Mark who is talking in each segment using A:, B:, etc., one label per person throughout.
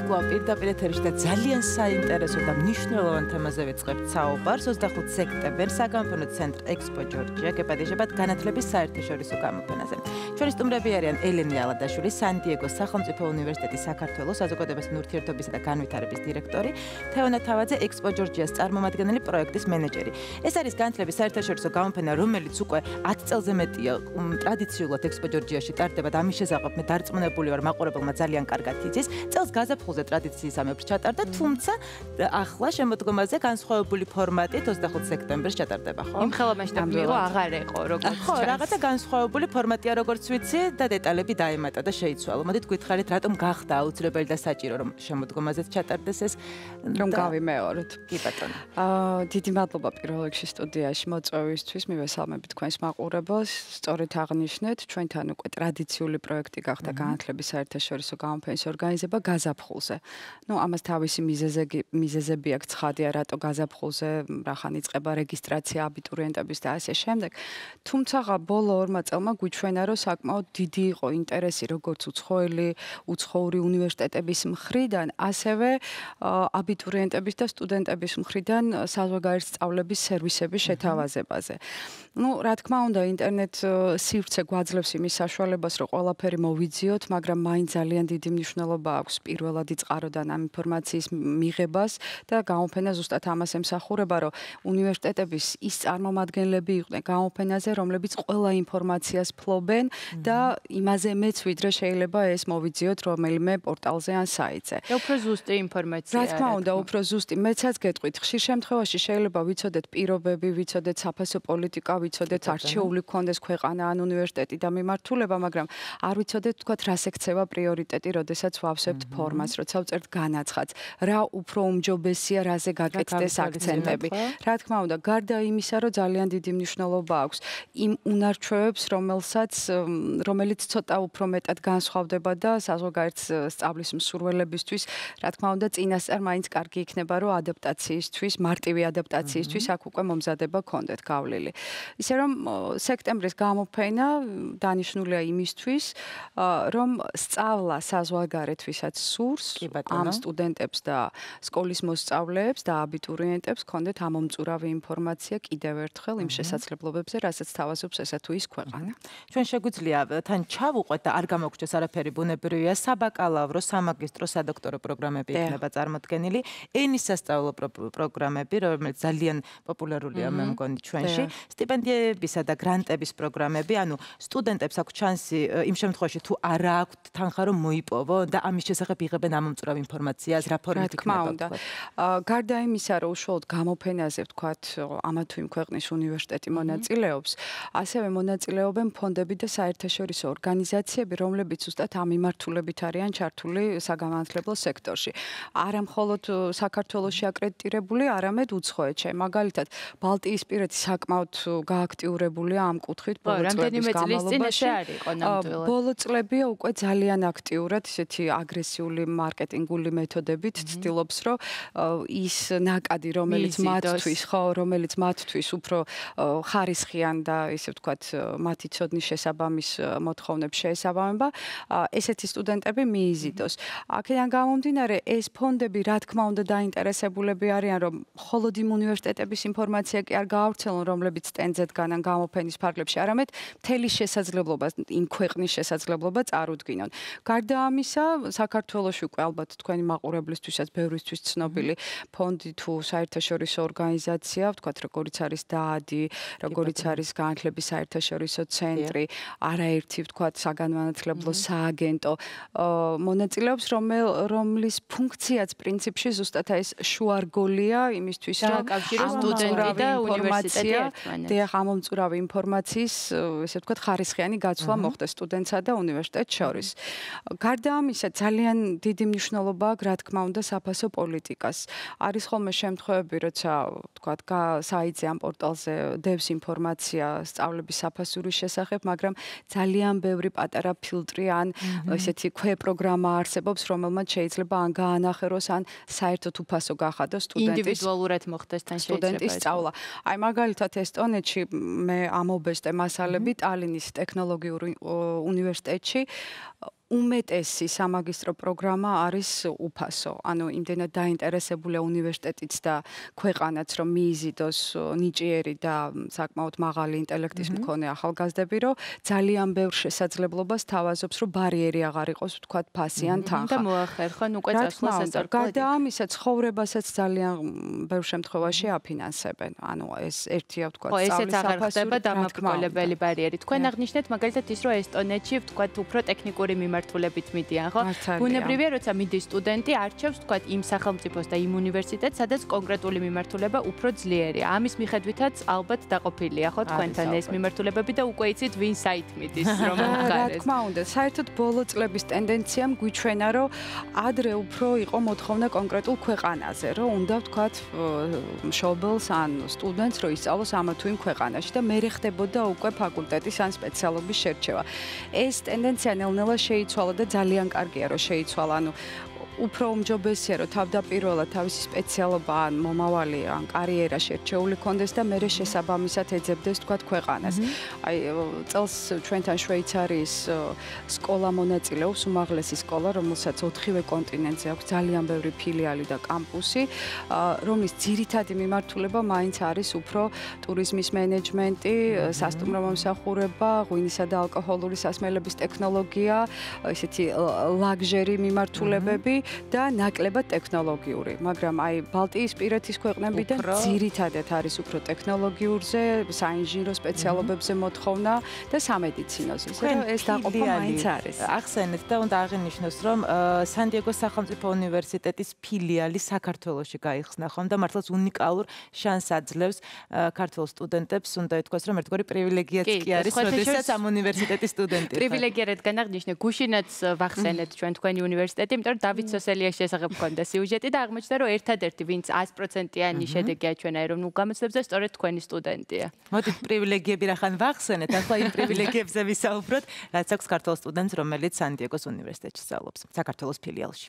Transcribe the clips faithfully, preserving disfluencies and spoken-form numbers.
A: კვლავ პირდაპირ ეთერში და ძალიან საინტერესო და მნიშვნელოვან თემაზე ვიწყებთ საუბარს. ოცდახუთი სექტემბერს საგამოფენო ცენტრ ექსპო ჯორჯია გეპატიჟებათ განათლების საერთაშორისო გამოფენაზე. ჩვენი სტუმრები არიან ელენე ალადაშვილი, სან-დიეგოს სახელმწიფო უნივერსიტეტის საქართველოს საზოგადოებასთან ურთიერთობისა და განვითარების დირექტორი, თეონა თავაძე, ექსპო ჯორჯიას წარმომადგენელი, პროექტის მენეჯერი. ეს არის განათლების საერთაშორისო გამოფენა, რომელიც უკვე ათი წელზე მეტია ტრადიციულად ექსპო ჯორჯიაში ტარდება და ამის შესახებ მე დარწმუნებული ვარ, მაყურებელმა ძალიან კარგად იცის. წელს გაზაფხულზე ტრადიციისამებრ ჩატარდა, თუმცა ახლა შემოდგომაზე განსხვავებული ფორმატით ოცდახუთი სექტემბერს ჩატარდება, ხო?
B: იმ ხელა მასშტაბი მიიღო, აღარ იყო როგორც
A: ხო, რაღაცა განსხვავებული ფორმატია, როგორც ვიცი და დეტალები დაემატა და შეიცვალა. მოდით გითხარით, რატომ გახდა აუცილებელი და საჭირო რომ შემოდგომაზეც ჩატარდეს ეს
C: რომ გავიმეოროთ.
A: კი ბატონო.
C: აა დიდი მადლობა პირველ რიგში სტუდიაში მოწვევისთვის, მივესალმებით თქვენს მაყურებელს. სწორედ აღნიშნეთ, ჩვენთან უკვე ტრადიციული პროექტი გახდა განათლების საერთაშორისო გამოფენის ორგანიზება გაზაფხულზე. ნუ ამას თავისი მიზეზები მიზეზები აქვს ცხადია, რატო გაზაფხულზე, რახან იწყება რეგისტრაცია აბიტურიენტების და ასე შემდეგ. თუმცა ბოლო ორმა წელმა გვიჩვენა, რომ საკმაოდ დიდი იყო ინტერესი როგორც უცხოელი, უცხოური უნივერსიტეტების მხრიდან, ასევე აბიტურიენტების და სტუდენტების მხრიდან საზღვარგარეთ სწავლების სერვისების შეთავაზებაზე. ნუ რა თქმა უნდა, ინტერნეტ სივრცე გვაძლევს იმის საშუალებას, რომ ყველაფერი მოვიძიოთ, მაგრამ მაინც ძალიან დიდი მნიშვნელობა აქვს პირველად იწყაროდან ამ ინფორმაციის მიღებას და გამოფენა ზუსტად ამას ემსახურება, რომ უნივერსიტეტების ის წარმომადგენლები იყვნენ გამოფენაზე, რომლებიც ყველა ინფორმაციას ფლობენ და იმაზე მეც ვიდრე შეიძლება ეს მოვიძიოთ რომელიმე პორტალზე ან საიტზე.
B: და უფრო ზუსტი ინფორმაცია.
C: რა თქმა უნდა, უფრო ზუსტი. მეცაც გეტყვით, ხშირ შემთხვევაში შეიძლება ვიცოდეთ პირობები, ვიცოდეთ საფასო პოლიტიკა, ვიცოდეთ არჩეული გქონდეს ქვეყანა ან უნივერსიტეტი და მიმართულება, მაგრამ არ ვიცოდეთ თქვათ რა სექცევა პრიორიტეტი, როდესაც ვავსებთ ფორმას, როცა ვწერთ განაცხადს, რა უფრო უმჯობესია, რაზე გაკეთდეს აქცენტები. რა თქმა უნდა, გარდა იმისა, რომ ძალიან დიდი მნიშვნელობა აქვს იმ უნარჩვევებს, რომელსაც რომელიც ცოტა უფრო მეტად განსხვავდება და საზღვარგარეთ სწავლის მსურველებისთვის, რა თქმა უნდა, წინასწარ მაინც კარგი იქნება, რომ ადაპტაციისთვის, მარტივი ადაპტაციისთვის აქ უკვე მომზადება გქონდეთ გავლილი. ისე რომ სექტემბრის გამოფენა დანიშნულია იმისთვის, რომ სწავლა საზღვარგარეთ ვისაც სურს, ამ სტუდენტებს და სკოლის მოსწავლეებს და აბიტურიენტებს გქონდეთ ამომწურავი ინფორმაცია კიდევ ერთხელ იმ შესაძლებლობებზე, რასაც თავაზობს ესა თუ ის ქვეყანა.
A: ჩვენ შეგვიძლია თან ჩავუყვეთ და არ გამოგჩეს არაფერი ბუნებრივია, საბაკალავრო, სამაგისტრო, სადოქტორო პროგრამები იქნება წარმოდგენილი, ენის სასწავლო პროგრამები, რომელიც ძალიან პოპულარულია მე მგონი ჩვენში, სტიპენდიებისა და გრანტების პროგრამები, ანუ სტუდენტებს აქვს შანსი იმ შემთხვევაში თუ არა აქვთ თანხა რომ მოიპოვო და ამის შესახებ იღებენ ამომწურავ ინფორმაციას, რა ფორმით იქნება.
C: გარდა იმისა, რომ უშუალოდ გამოფენაზე ვთქვათ, ამა თუ იმ ქვეყნის უნივერსიტეტი მონაწილეობს, ასევე მონაწილეობენ ფონდები და საერთაშორისო ორგანიზაციები, რომლებიც ზუსტად ამ მიმართულებით არიან ჩართული საგანმანათლებლო სექტორში. არა მხოლოდ საქართველოში აკრედიტირებული, არამედ უცხოეთში. მაგალითად, ბალტიისპირეთი საკმაოდ გააქტიურებულია ამ კუთხით ბოლო წლების განმავლობაში. ბოლო წლებია უკვე ძალიან აქტიურად ისეთი აგრესიული მარკეტინგული მეთოდებით ცდილობს, რომ ის ნაკადი, რომელიც მათთვის, ხო, რომელიც მათთვის უფრო ხარისხიან და ისე ვთქვათ, მათი ცოდნის შესაბამის მოთხოვნებს შეესაბამება, ესეთი სტუდენტები მიიზიდოს. აქედან გამომდინარე, ეს ფონდები, რა თქმა უნდა, დაინტერესებულები არიან, რომ მხოლოდ იმ უნივერსიტეტების ინფორმაცია კი არ გაავრცელონ, რომლებიც სტენდზე დგანან გამოფენის ფარგლებში, არამედ მთელი შესაძლებლობა, იმ ქვეყნის შესაძლებლობა წარუდგინონ. გარდა ამისა, საქართველოში უკვე ალბათ თქვენი მაყურებლისთვისაც ბევრისთვის ცნობილი ფონდი თუ საერთაშორისო ორგანიზაცია, ვთქვათ, როგორიც არის დაადი, როგორიც არის განათლების საერთაშორისო ცენტრი, არაერთი, ვთქვათ, საგანმანათლებლო სააგენტო, მონაწილეობს, რომლის ფუნქციაც პრინციპში ზუსტად ეს შუარგოლია იმისთვის, რომ სტუდენტი და უნივერსიტეტი ერთმანეთს და ამომწურავი ინფორმაციის, ესე ვთქვათ, ხარისხიანი გაცვლა მოხდეს სტუდენტსა და უნივერსიტეტს შორის. გარდა ამისა, ძალიან დიდი მნიშვნელობა აქვს, რა თქმა უნდა, საფასო პოლიტიკას. არის ხოლმე შემთხვევები, როცა, ვთქვათ, საიტზე ამ პორტალზე დევს ინფორმაცია სწავლების საფასურის შესახებ, მაგრამ ძალიან ბევრი პატარა ფილტრი ან ესეთი ქვეპროგრამა არსებობს, რომელმაც შეიძლება ან გაანახეროს, ან საერთოდ უფასო გახადოს სტუდენტის
B: ინდივიდუალურად მოხდეს თან
C: სტუდენტის სწავლა. აი მაგალითად ესტონეთში მე ამობესტე მასალები ტალინის ტექნოლოგიურ უნივერსიტეტში უმეტესი სამაგისტრო პროგრამა არის უფასო. ანუ იმდენად დაინტერესებულია უნივერსიტეტიც და ქვეყანაც, რომ მიიზიდოს ნიჭიერი და საკმაოდ მაღალი ინტელექტის მქონე ახალგაზრდები, რომ ძალიან ბევრ შესაძლებლობას თავაზობს, რომ ბარიერი აღარ იყოს, ვთქვათ, ფასი ან თანხა.
B: და მოახერხონ უკვე წასვლას ესწორებოდი.
C: გარდა ამისა, ცხოვრებასაც ძალიან ბევრ შემთხვევაში აფინანსებენ. ანუ ეს ერთია, ვთქვათ,
B: სწავლის საფასური. ესეც აღარ ხდება დამაკმაყოფილებელი ბარიერი. თქვენ აღნიშნეთ მაგალითად ის, რომ ესტონეთში, ვთქვათ, უფრო ტექნიკური მიმართულებით მიდიან, ხო? ბუნებრივია, როცა მიდის სტუდენტი, არჩევს, ვთქვათ, იმ სახელმწიფოს და იმ უნივერსიტეტს, სადაც კონკრეტული მიმართულება უფრო ძლიერია. ამის მიხედვითაც ალბათ დაყოფილია, ხო, თქვენთან ეს მიმართულებები და უკვე იცით, ვინ საით მიდის, რომ მხარეს.
C: რა თქმა უნდა, საერთოდ ბოლო წლების ტენდენციამ გვიჩვენა, რომ ადრე უფრო იყო მოთხოვნა კონკრეტულ ქვეყანაზე, რომ უნდა, ვთქვათ, მშობელს ან სტუდენტს, რომ ისწავლოს ამა თუ იმ ქვეყანაში და მერე ხდებოდა უკვე ფაკულტეტის ან სპეციალობის შერჩევა. ეს ტენდენცია ნელ-ნელა შეიცვალა და ძალიან კარგია, რომ შეიცვალა. ანუ უფრო უმჯობესია, რომ თავდაპირველად თავისი სპეციალობა ან მომავალი ან კარიერა შერჩეული კონდეს და მერე შესაბამისად ეძებდეს, თქვათ, ქვეყანას. აი, წელს ჩვენთან შვეიცარიის სკოლა მონაწილეობს, უმაღლესი სკოლა, რომელსაც ოთხივე კონტინენტზე აქვს ძალიან ბევრი ფილიალი და კამპუსი, რომლის ძირითადი მიმართულება მაინც არის უფრო ტურიზმის მენეჯმენტი, სასტუმრო მომსახურება, ღვინისა და ალკოჰოლური სასმელების ტექნოლოგია, ესეთი ლაგჟერი მიმართულებები და ნაკლებად ტექნოლოგიური, მაგრამ აი ბალტიისპირეთის ქვეყნებიდან ძირითადად არის უფრო ტექნოლოგიურზე, საინჟინრო სპეციალობებზე მოთხოვნა და სამედიცინოზე. ეს დაყოფა მაინც არის.
A: ახსენეთ და უნდა აღინიშნოს, რომ სან-დიეგოს სახელმწიფო უნივერსიტეტის ფილიალი საქართველოში გაიხსნა ხომ და მართლაც უნიკალურ შანსს აძლევს ქართულ სტუდენტებს, უნდა ითქვას, რომ ერთგვარი პრივილეგიაც კი არის, როდესაც ამ უნივერსიტეტის სტუდენტი.
B: პრივილეგია რადგან აღნიშნე, გუშინაც ვახსენეთ ჩვენ თქვენი უნივერსიტეტი, იმიტომ რომ დავით სოსელიაში შესახებ გქონდა სიუჟეტი და აღმოჩნდა, რომ ერთადერთი, ვინც ას პროცენტიანი შედეგი აჩვენა ეროვნულ გამოცდილებზე, სწორედ თქვენი სტუდენტია.
A: მოდით პრივილეგიები რახან ვახსენეთ, ახლა იმ პრივილეგიებზე ვისაუბროთ, რაც აქვს ქართულ სტუდენტს, რომელიც სან-დიეგოს უნივერსიტეტში სწავლობს, საქართველოს ფილიალში.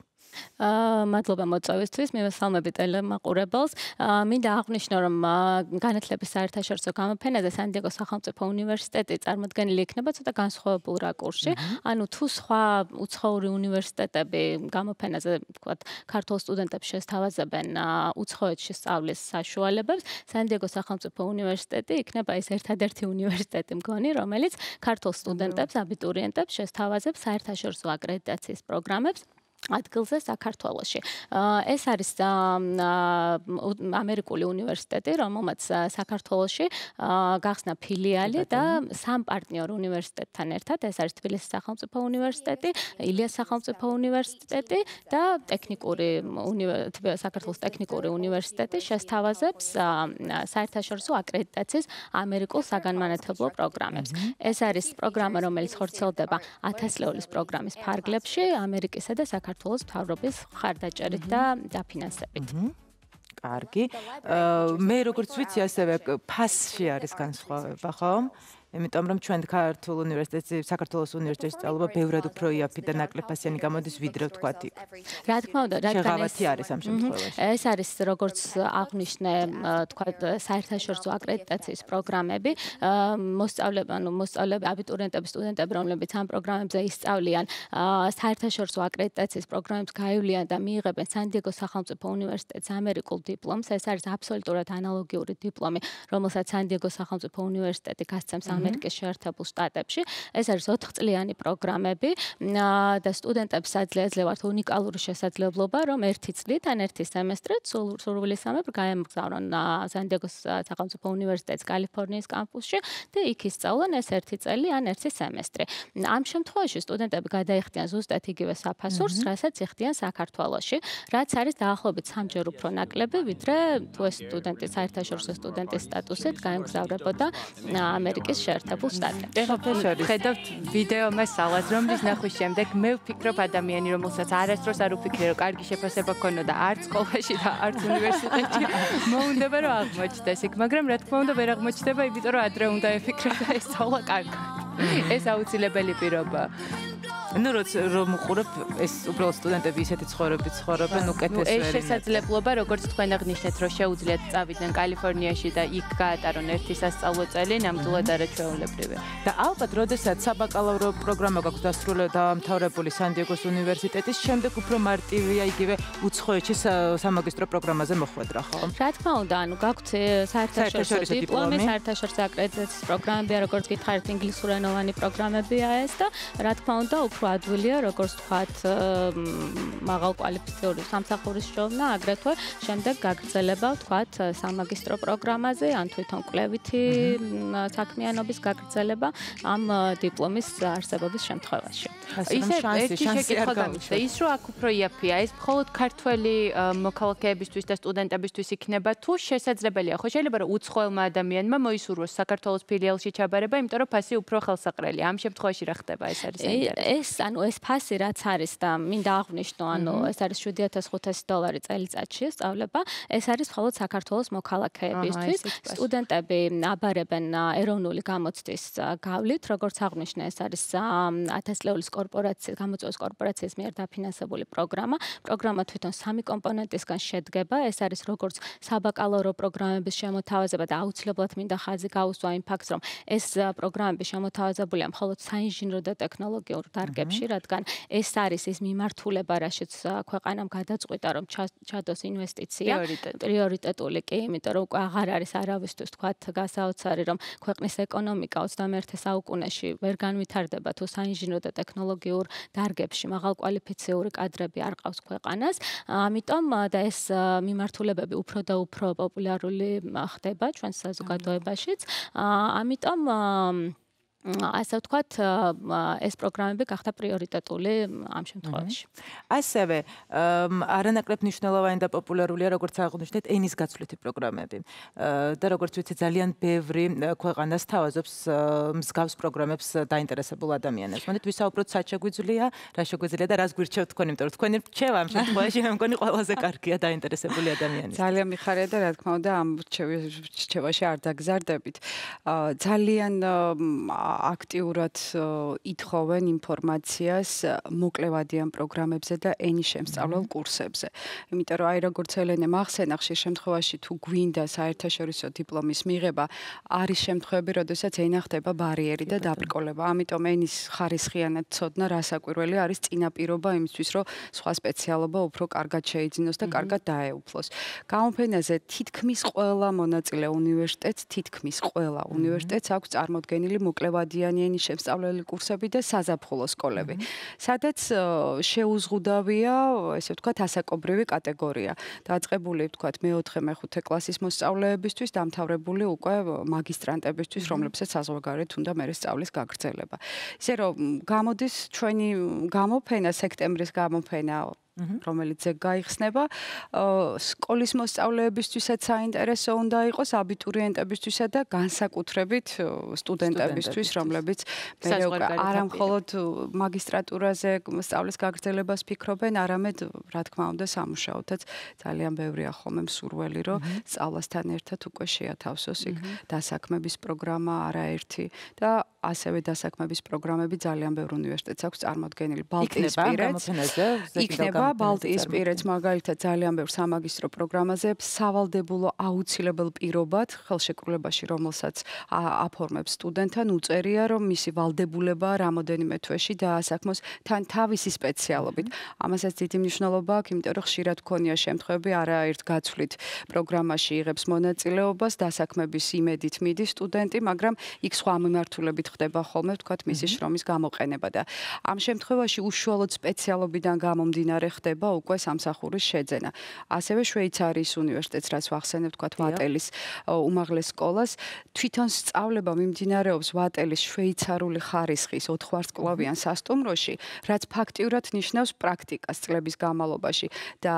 D: აა მადლობა მოწვევისთვის, მივესალმები ტელემაყურებელს. მინდა აღვნიშნო, რომ განათლების საერთაშორისო გამოფენაზე სან-დიეგოს სახელმწიფო უნივერსიტეტი წარმოდგენილი იქნება ცოტა განსხვავებულ რაკურსში. ანუ თუ სხვა უცხოური უნივერსიტეტები გამოფენაზე, ვთქვათ, ქართულ სტუდენტებს შესთავაზებენ უცხოეთში სწავლის საშუალებებს, სან-დიეგოს სახელმწიფო უნივერსიტეტი იქნება ეს ერთადერთი უნივერსიტეტი მგონი, რომელიც ქართულ სტუდენტებს, აბიტურიენტებს შესთავაზებს საერთაშორისო აკრედიტაციის პროგრამებს ადგილზე საქართველოში. ეს არის ამერიკული უნივერსიტეტი, რომელმაც საქართველოში გახსნა ფილიალი და სამ პარტნიორ უნივერსიტეტთან ერთად, ეს არის თბილისის სახელმწიფო უნივერსიტეტი, ილიას სახელმწიფო უნივერსიტეტი და ტექნიკური საქართველოს ტექნიკური უნივერსიტეტი შესთავაზებს საერთაშორისო აკრედიტაციის ამერიკულ საგანმანათლებლო პროგრამებს. ეს არის პროგრამა, რომელიც ხორციელდება ათასლეულის პროგრამის ფარგლებში, ამერიკისა და საქართველოს მთავრობის მხარდაჭერით და დაფინანსებით.
A: კარგი. მე როგორც ვიცი, ასევე ფასში არის განსხვავება, ხო? იმიტომ რომ ჩვენ ქართულ უნივერსიტეტში, საქართველოს უნივერსიტეტში სწავლობა ბევრად უფრო იაფი და ნაკლებფასიანი გამოდის, ვიდრე ვთქვათ იქ.
D: რა თქმა უნდა, რადგან
A: შეღავათი არის ამ შემთხვევაში.
D: ეს არის როგორც აღნიშნე, თქვათ, საერთაშორისო აკრედიტაციის პროგრამები, მოსწავლეები, ანუ მოსწავლეები, აბიტურიენტები, სტუდენტები, რომლებიც ამ პროგრამებზე ისწავლიან, საერთაშორისო აკრედიტაციის პროგრამებს გაივლიან და მიიღებენ სან-დიეგოს სახელმწიფო უნივერსიტეტის ამერიკულ დიპლომს. ეს არის აბსოლუტურად ანალოგიური დიპლომი, რომელსაც სან-დიეგოს სახელმწიფო უნივერსიტეტი გასცემს ამერიკის შეერთებულ შტატებში. ეს არის ოთხწლიანი პროგრამები და სტუდენტებს აძლევთ უნიკალური შესაძლებლობა, რომ ერთი წლით ან ერთი სემესტრით სურვილისამებრ გაემგზავრონ სან-დიეგოს სახელმწიფო უნივერსიტეტის კალიფორნიის კამპუსში და იქ ისწავლონ ეს ერთი წელი ან ერთი სემესტრი. ამ შემთხვევაში სტუდენტები გადაიხდიან ზუსტად იგივე საფასურს, რასაც იხდიან საქართველოში, რაც არის დაახლოებით სამჯერ უფრო ნაკლები, ვიდრე თუ ეს სტუდენტი საერთაშორისო სტუდენტის სტატუსით გაემგზავრებოდა ამერიკის შეერთებულ შტატებში.
B: ხედავთ ვიდეო მასალას, რომლის ნახვის შემდეგ მე ვფიქრობ ადამიანი, რომელსაც არასდროს არ უფიქრე, რომ კარგი შეფასება ქონოდა არც სკოლაში და არც უნივერსიტეტში, მოუნდება რომ აღმოჩნდეს იქ, მაგრამ რა თქმა უნდა ვერ აღმოჩნდება, იმიტომ რომ ადრე უნდა ეფიქრე და ესწავლა კარგად. ეს აუცილებელი პირობაა.
A: ნუ რომ უყურებ ეს უბრალოდ სტუდენტები ისეთი ცხოვრებით ცხოვრობენ უკეთეს
B: ვერი. ეს შესაძლებლობა როგორც თქვენ აღნიშნეთ რომ შეუძლიათ წავიდნენ კალიფორნიაში და იქ გაატარონ ერთი სასწავლო წელი ნამდვილად არაჩვეულებრივია.
A: და ალბათ როდესაც საბაკალავრო პროგრამა გაქვს დასრულებული და დამთავრებული სან-დიეგოს უნივერსიტეტის შემდეგ უფრო მარტივია იგივე უცხოეთში სამაგისტრო პროგრამაზე მოხვედრა, ხო?
D: რა თქმა უნდა, ანუ გაქვთ საერთაშორისო დიპლომი, საერთაშორისო აკრედიტაციის პროგრამები, როგორც გითხარით, ინგლისურენოვანი პროგრამებია ეს და რა თქმა უნდა, უფრო ადვილია, როგორც თქვათ, მაღალ კვალიფიციური სამსახურის შოვნა, აგრეთვე შემდეგ გაგრძელება, თქვათ, სამაგისტრო პროგრამაზე, ან თვითონ კვლევითი საქმიანობის გაგრძელება ამ დიპლომის არსებობის შემთხვევაში.
B: ისე ერთი შეკითხვა გამიჩნდა, ის რომ აქ უფრო იაფია, ეს მხოლოდ ქართველი მოქალაქეებისთვის და სტუდენტებისთვის იქნება თუ შესაძლებელია, ხო შეიძლება რომ უცხოელმა ადამიანმა მოისურვოს საქართველოს ფილიალში ჩაბარება, იმიტომ რომ ფასი უფრო ხელსაყრელია. ამ შემთხვევაში რა ხდება, ეს არის საინტერესო.
D: ეს, ანუ ეს ფასი რაც არის და მინდა აღვნიშნო, ანუ ეს არის შვიდი ათას ხუთასი დოლარი წელიწადში სწავლება, ეს არის მხოლოდ საქართველოს მოქალაქეებისთვის. სტუდენტები აბარებენ ეროვნული გამოცდის გავლით, როგორც აღვნიშნე, ეს არის ათასწლეულის კორპორაციის, გამოწვევის კორპორაციის მიერ დაფინანსებული პროგრამა. პროგრამა თვითონ სამი კომპონენტისგან შედგება. ეს არის როგორც საბაკალავრო პროგრამების შემოთავაზება და აუცილებლად მინდა ხაზი გაუსვა იმ ფაქტს, რომ ეს პროგრამები შემოთავაზებულია მხოლოდ საინჟინრო და ტექნოლოგიურ დარგებში, რადგან ეს არის ის მიმართულება, რაშიც ქვეყანამ გადაწყვიტა, რომ ჩადოს ინვესტიცია პრიორიტეტული კი, იმიტომ რომ უკვე აღარ არის არავისთვის თქვათ გასაოცარი, რომ ქვეყნის ეკონომიკა ოცდამეერთე საუკუნეში ვერ განვითარდება თუ საინჟინრო და ტექნოლოგიურ დარგებში მაღალკვალიფიციური კადრები არ ყავს ქვეყანას. ამიტომ და ეს მიმართულებები უფრო და უფრო პოპულარული ხდება ჩვენს საზოგადოებაშიც. ამიტომ ასე ვთქვათ, ეს პროგრამები გახდა პრიორიტეტული ამ შემთხვევაში.
A: ასევე არანაკლებ მნიშვნელოვანი და პოპულარულია, როგორც აღვნიშნეთ, ენის გაცვლითი პროგრამები. და როგორც ვიცი, ძალიან ბევრი ქვეყანას თავაზობს მსგავს პროგრამებს დაინტერესებულ ადამიანებს. მოდით ვისაუბროთ, სად შეგვიძლია, რა შეგვიძლია და რას გვირჩევთ თქვენ, იმიტომ რომ თქვენი რჩევა ამ შემთხვევაში მე მგონი ყველაზე კარგია დაინტერესებული ადამიანის.
C: ძალიან მიხარია და რა თქმა უნდა, ამ რჩევაში არ დაგზარდებით. ძალიან აქტიურად ითხოვენ ინფორმაციას მოკლევადიან პროგრამებზე და ენის შემსწავლელ კურსებზე. იმიტომ რომ აი როგორც ელენე მახსენა, ხშირ შემთხვევაში თუ გვინდა საერთაშორისო დიპლომის მიღება, არის შემთხვევები, როდესაც ენა ხდება ბარიერი და დაბრკოლება. ამიტომ ენის ხარისხიანად ცოდნა რასაკვირველი არის წინაპირობა იმისთვის, რომ სხვა სპეციალობა უფრო კარგად შეიძინოს და კარგად დაეუფლოს. გამოფენაზე თითქმის ყველა მონაწილე უნივერსიტეტს, თითქმის ყველა უნივერსიტეტს აქვს წარმოდგენილი მოკლევადიანი ენის შემსწავლელი კურსები და საზაფხულო სკოლები, სადაც შეუზღუდავია, ესე ვთქვათ, ასაკობრივი კატეგორია. დაწყებული, ვთქვათ, მეოთხე, მეხუთე კლასის მოსწავლეებისთვის, დამთავრებული უკვე მაგისტრანტებისთვის, რომლებსაც საზღვარგარეთ უნდა მერე სწავლის გაგრძელება. ისე რომ გამოდის ჩვენი გამოფენა, სექტემბრის გამოფენა, რომელიც ეგ გაიხსნება, სკოლის მოსწავლეებისთვისაც საინტერესო უნდა იყოს, აბიტურიენტებისთვისა და განსაკუთრებით სტუდენტებისთვის, რომლებიც მე უკვე არა მხოლოდ მაგისტრატურაზე სწავლის გაგრძელებას ფიქრობენ, არამედ, რა თქმა უნდა, სამუშაოთაც ძალიან ბევრია ხოლმე მსურველი, რომ სწავლასთან ერთად უკვე შეათავსოს იქ დასაქმების პროგრამა არაერთი და ასევე დასაქმების პროგრამები ძალიან ბევრ უნივერსიტეტს აქვს წარმოდგენილი. ბალტიისპირეთს იქნება ბალტიისპირეთს მაგალითად ძალიან ბევრ სამაგისტრო პროგრამაზე სავალდებულო აუცილებელ პირობად ხელშეკრულებაში, რომელსაც აფორმებს სტუდენტთან, უწერია, რომ მისი ვალდებულება რამოდენიმე თვეში დაასაქმოს თან თავისი სპეციალობით. ამასაც დიდი მნიშვნელობა აქვს, იმიტომ რომ ხშირად ქონია შემთხვევები, არაერთ გაცვლით პროგრამაში იღებს მონაწილეობას, დასაქმების იმედით მიდის სტუდენტი, მაგრამ იქ სხვა მიმართულებით ხდება ხოლმე, ვთქვათ, მისი შრომის გამოყენება და ამ შემთხვევაში უშუალოდ სპეციალობიდან გამომდინარე ხდება უკვე სამსახურის შეძენა. ასევე შვეიცარიის უნივერსიტეტს, რაც ვახსენებ, ვთქვათ, ვატელის უმაღლეს სკოლას, თვითონ სწავლება მიმდინარეობს ვატელის შვეიცარიული ხარისხის ოთხვარსკვლავიან სასტუმროში, რაც ფაქტიურად ნიშნავს პრაქტიკას წლების განმავლობაში და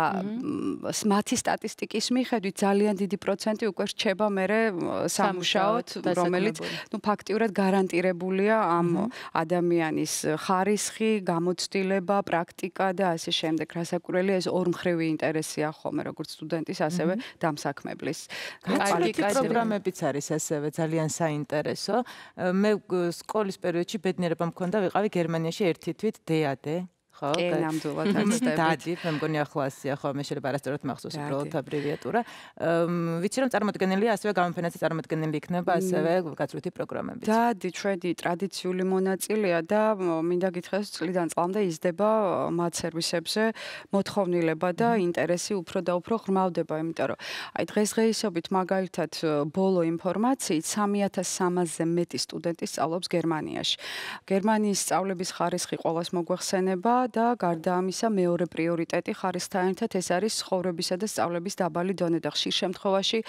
C: მათი სტატისტიკის მიხედვით ძალიან დიდი პროცენტი უკვე რჩება მერე სამუშაოდ, რომელიც ნუ ფაქტიურად გარანტირებულია ამ ადამიანის ხარისხი, გამოცდილება, პრაქტიკა და ასე შემდეგ. ეგ რასაკვირველია ეს ორმხრივი ინტერესია ხოლმე როგორც სტუდენტის, ასევე დამსაქმებლის.
A: კაი პროგრამებიც არის ასევე ძალიან საინტერესო. მე სკოლის პერიოდში ბედნიერება მქონდა ვიყავი გერმანიაში ერთი თვით დეადე. ხო,
C: კი, ნამდვილად აცდებით.
A: დადი, მე მგონი ახლა ასია, ხო, მე შეიძლება არასწორად მახსოვს უბრალოდ აბრევიატურა. ვიცი რომ წარმოდგენილია ასევე გამოფენაზე წარმოდგენილი იქნება ასევე გაწვრთი პროგრამები.
C: დადი, ჩვენი ტრადიციული მონაწილეა და მინდა გითხრას წლიდან წლამდე იზრდება მათ სერვისებზე მოთხოვნილება და ინტერესი უფრო და უფრო ღრმავდება, იმიტომ რომ აი დღესდღეობით მაგალითად ბოლო ინფორმაციით სამი ათას სამასზე მეტი სტუდენტი სწავლობს გერმანიაში. გერმანიის სწავლების ხარისხი ყოველს მოგვეხსენება და გარდა ამისა მეორე პრიორიტეტი ხარისხთან ერთად ეს არის ცხოვრებისა და სწავლების დაბალი დონე და ხშირ შემთხვევაში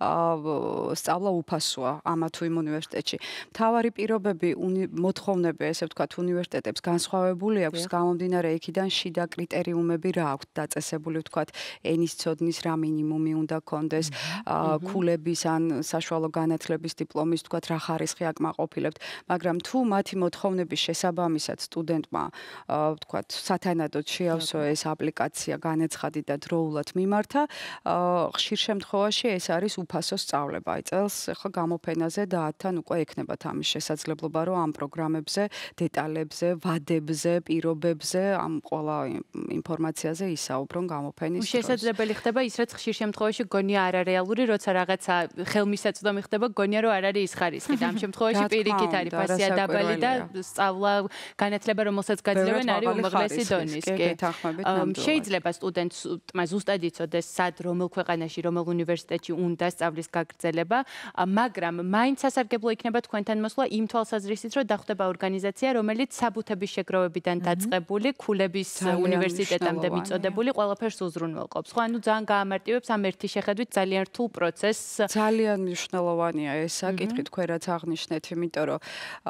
C: სწავლა უფასოა ამა თუ იმ უნივერსიტეტში. მთავარი პირობები მოთხოვნები, ესე ვთქვათ, უნივერსიტეტებს განსხვავებული აქვს გამომდინარე იქიდან შიდა კრიტერიუმები რა აქვს დაწესებული, ვთქვათ, ენის ცოდნის რა მინიმუმი უნდა კონდეს, ქულების ან საშუალო განათლების დიპლომის, ვთქვათ, რა ხარისხი აკმაყოფილებთ, მაგრამ თუ მათი მოთხოვნების შესაბამისად სტუდენტმა ვთქვათ, სათანადოდ შეავსო ეს აპლიკაცია განეცხადი და დროულად მიმართა, ხშირ შემთხვევაში ეს არის უფასო სწავლება. აი წელს ახლა გამოფენაზე და ათთან უკვე ექნებათ ამის შესაძლებლობა, რომ ამ პროგრამებზე, დეტალებზე, ვადებზე, პირობებზე, ამ ყველა ინფორმაციაზე ისაუბრონ გამოფენის დროს.
B: შესაძლებელი ხდება ის, რაც ხშირ შემთხვევაში გონია არარეალური, როცა რაღაცა ხელმისაწვდომი ხდება, გონია რომ არ არის ის ხარისხი და ამ შემთხვევაში პირიქით არის ფასია დაბალი და სწავლა განათლება რომელსაც გაძლევენ არის უმაღლესი დონის. შეიძლება სტუდენტმა ზუსტად იცოდეს, სად რომელ ქვეყანაში, რომელ უნივერსიტეტში უნდა სწავლის გაგრძელება, მაგრამ მაინც სასარგებლო იქნება თქვენთან მოსვლა იმ თვალსაზრისით, რომ დახვდება ორგანიზაცია, რომელიც საბუთების შეგროვებიდან დაწყებული, ქულების უნივერსიტეტამდე მიწოდებული ყველაფერს უზრუნველყოფს. ხო, ანუ ძალიან გაამარტივებს ამ ერთი შეხედვით ძალიან რთულ პროცესს.
C: ძალიან მნიშვნელოვანია ეს საკითხი, თქვენ რაც აღნიშნეთ, იმიტომ რომ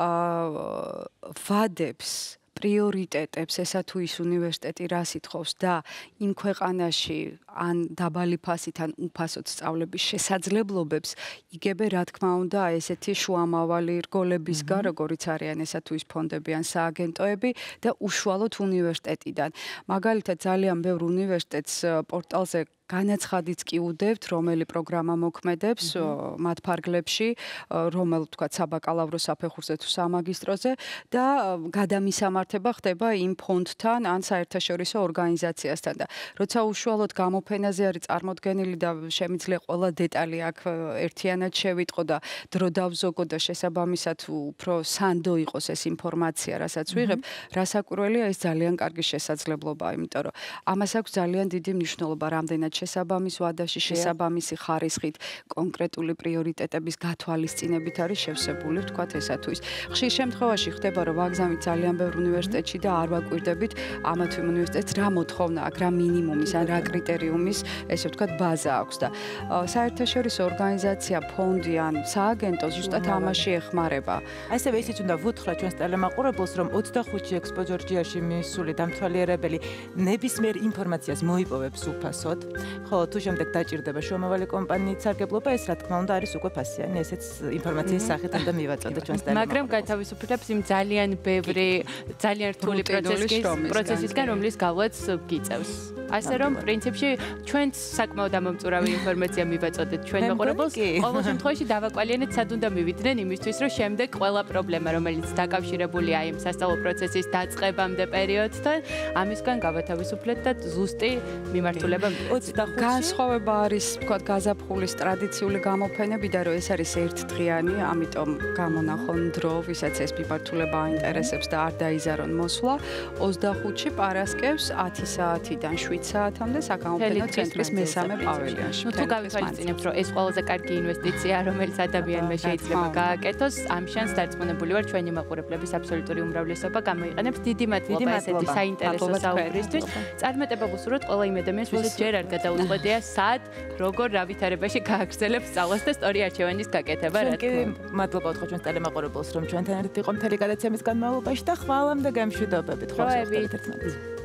C: ვადებს პრიორიტეტებს ესა თუ ის უნივერსიტეტი რას ითხოვს და იმ ქვეყანაში ან დაბალი ფასით ან უფასოდ სწავლების შესაძლებლობებს იგებენ რა თქმა უნდა ესეთი შუამავალი რგოლებისგან, როგორიც არიან ესა თუ ის ფონდები ან სააგენტოები და უშუალოდ უნივერსიტეტიდან. მაგალითად ძალიან ბევრ უნივერსიტეტს პორტალზე განაცხადიც კი უდევთ, რომელი პროგრამა მოქმედებს მათ ფარგლებში, რომელ თქვათ საბაკალავრო საფეხურზე თუ სამაგისტროზე და გადამისამართება ხდება იმ ფონდთან ან საერთაშორისო ორგანიზაციასთან და როცა უშუალოდ გამოფენაზე არის წარმოდგენილი და შემიძლია ყველა დეტალი აქ ერთიანად შევიტყო და დრო დავზოგო და შესაბამისად უფრო სანდო იყოს ეს ინფორმაცია, რასაც ვიღებ, რასაკვირველია ეს ძალიან კარგი შესაძლებლობაა, იმიტომ რომ ამას აქვს ძალიან დიდი მნიშვნელობა რამდენად შესაბამის ვადაში, შესაბამისი ხარისხით, კონკრეტული პრიორიტეტების გათვალისწინებით არის შევსებული, ვთქვათ, ესა თუ ის. ხშირ შემთხვევაში ხდება, რომ ვაგზავნით ძალიან ბევრ უნივერსიტეტში და არ ვაკვირდებით ამა თუ იმ უნივერსიტეტს რა მოთხოვნა აქვს, რა მინიმუმის ან რა კრიტერიუმის, ესე ვთქვათ, ბაზა აქვს და საერთაშორისო ორგანიზაცია, ფონდი ან სააგენტო ზუსტად ამაში ეხმარება.
A: ასევე ისიც უნდა ვუთხრა ჩვენს ტელემაყურებელს, რომ ოცდახუთი ექსპო ჯორჯიაში მისული დამთვალიერებელი ნებისმიერ ინფორმაციას მოიპოვებს უფასოდ. ხო, თუ შემდეგ დაჭირდება შუამავალი კომპანიის სარგებლობა, ეს რა თქმა უნდა არის უკვე ფასიანი, ესეც ინფორმაციის სახით უნდა მივაწოდოთ ჩვენს ტელემაყურებელს.
B: მაგრამ გათავისუფლებს იმ ძალიან ბევრი, ძალიან რთული პროცესისგან, რომლის გავლაც გიწევს. ასე რომ პრინციპში ჩვენც საკმაოდ ამომწურავი ინფორმაცია მივაწოდეთ ჩვენ მაყურებელს. ყოველ შემთხვევაში დავაკვალიანეთ, სად უნდა მივიდნენ იმისთვის, რომ შემდეგ ყველა პრობლემა, რომელიც დაკავშირებულია იმ სასწავლო პროცესის დაწყებამდე პერიოდთან, ამისგან გავათავისუფლეთ და ზუსტი მიმართულება
C: განსხვავება არის, ვთქვათ, გაზაფხულის ტრადიციული გამოფენებიდან, რომ ეს არის ერთდღიანი, ამიტომ გამონახონ დრო, ვისაც ეს მიმართულება აინტერესებს და არ დაიზარონ მოსვლა. ოცდახუთში პარასკევს ათი საათიდან შვიდ საათამდე საგამოფენო ცენტრის მესამე პავილიონში.
B: ნუ თუ გავითვალისწინებთ, რომ ეს ყველაზე კარგი ინვესტიცია, რომელიც ადამიანმა შეიძლება გააკეთოს, ამ შანსს დარწმუნებული ვარ, ჩვენი მაყურებლების აბსოლუტური უმრავლესობა გამოიყენებს. დიდი მადლობა ესეთი საინტერესო საუბრისთვის. წარმატება გუსურვოთ ყველა იმ ადამიანს, ვისაც ჯერ არ გადაუწყვეტია სად, როგორ, რა ვითარებაში გააგრძელებს სწავლას და სწორი არჩევანის გაკეთება, რა თქმა უნდა.
A: მადლობა ვთქვათ ჩვენს ტელემაყურებელს, რომ ჩვენთან ერთად იყო მთელი გადაცემის განმავლობაში და ხვალამდე გამშვიდობებით.
B: ხვალ ერთმანეთს.